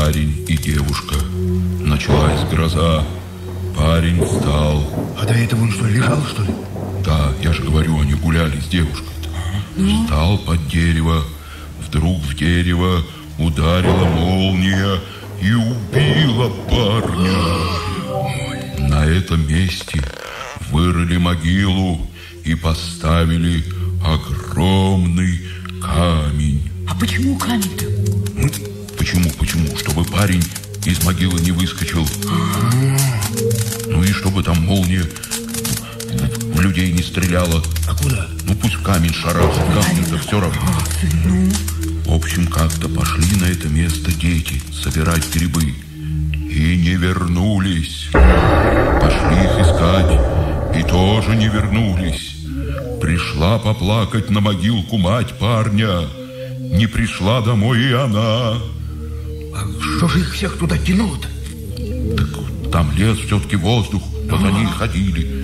парень и девушка. Началась гроза. Парень встал. А до этого он что, лежал, что ли? Да, я же говорю, они гуляли с девушкой-то. Встал под дерево. Вдруг в дерево ударила молния и убила парня. На этом месте вырыли могилу и поставили огромный камень. А почему камень-то? Почему? Чтобы парень из могилы не выскочил. Ну и чтобы там молния в людей не стреляла. А куда? Ну пусть в камень шарахнет, камню-то все равно. В общем, как-то пошли на это место дети собирать грибы. И не вернулись. Пошли их искать, и тоже не вернулись. Пришла поплакать на могилку мать парня. Не пришла домой и она. А что же их всех туда тянуло-то? Так там лес, все-таки воздух. Вот они и ходили.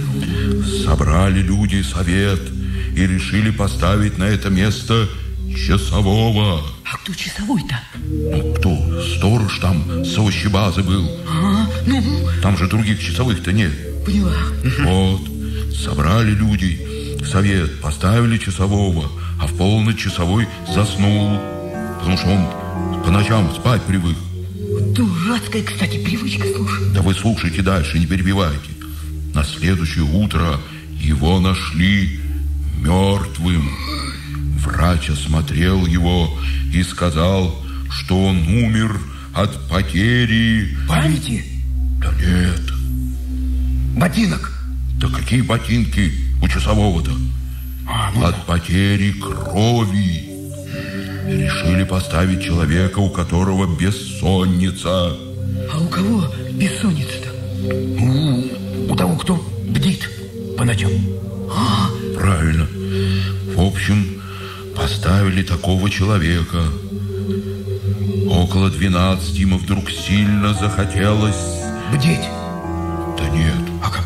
Собрали люди совет и решили поставить на это место часового. А кто часовой-то? Ну, кто? Сторож там с овощебазы был. Там же других часовых-то нет. Поняла. Вот, собрали люди совет, поставили часового, а в полночь часовой заснул, потому что он по ночам спать привык. Дурацкая, кстати, привычка, слушай. Да вы слушайте дальше, не перебивайте. На следующее утро его нашли мертвым. Врач осмотрел его и сказал, что он умер от потери... Памяти? Да нет. Ботинок? Да какие ботинки у часового-то? От потери крови. Решили поставить человека, у которого бессонница. А у кого бессонница-то? У того, кто бдит по ночам. Правильно. В общем, поставили такого человека. Около 12 ему вдруг сильно захотелось... Бдеть? Да нет. А как?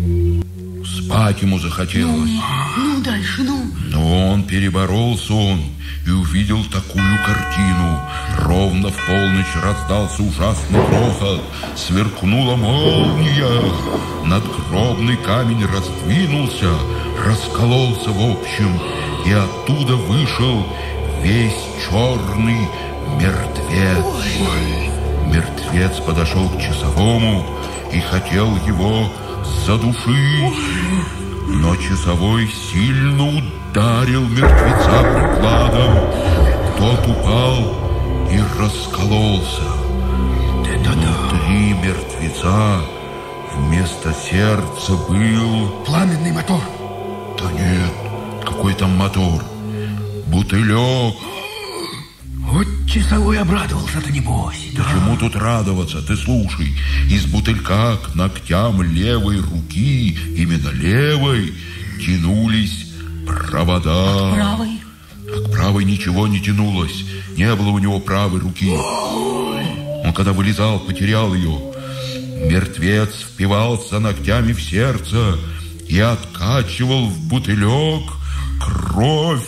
Спать ему захотелось. Ну, дальше, Но он переборол сон и увидел такую картину. Ровно в полночь раздался ужасный грохот. Сверкнула молния. Надгробный камень раздвинулся, раскололся в общем, и оттуда вышел весь черный мертвец. Мертвец подошел к часовому и хотел его задушить. Но часовой сильно ударил мертвеца прикладом. Тот упал и раскололся. Внутри мертвеца вместо сердца был... Пламенный мотор? Да нет, какой там мотор? Бутылек. Вот часовой обрадовался-то, небось. Да чему тут радоваться? Ты слушай, из бутылька к ногтям левой руки, именно левой, тянулись провода. Правой? А к правой ничего не тянулось. Не было у него правой руки. Он когда вылезал, потерял ее. Мертвец впивался ногтями в сердце и откачивал в бутылек кровь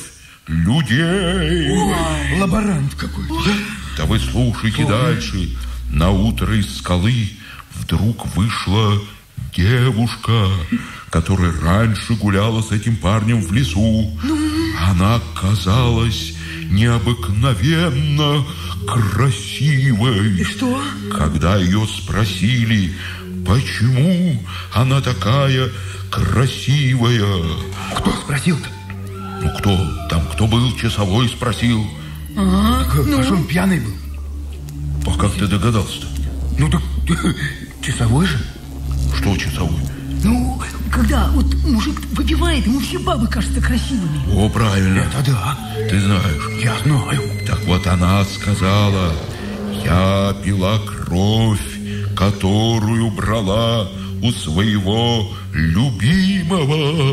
людей. Лаборант какой-то. Да вы слушайте дальше. На утро из скалы вдруг вышла девушка, которая раньше гуляла с этим парнем в лесу. Она казалась необыкновенно красивой. И что? Когда ее спросили, почему она такая красивая. Кто спросил-то? Ну кто? Там кто был, часовой спросил. А что он пьяный был? А как ты догадался-то? Ну так часовой же. Что часовой? Ну, когда вот мужик выпивает, ему все бабы кажутся красивыми. О, правильно. Это да. Ты знаешь. Я знаю. Так вот она сказала, я пила кровь, которую брала у своего любимого.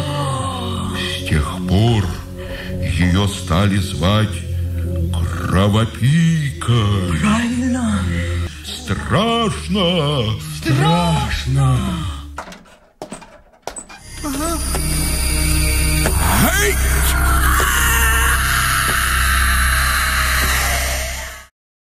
С тех пор ее стали звать Кровопийкой. Правильно. Страшно. Страшно. Ай!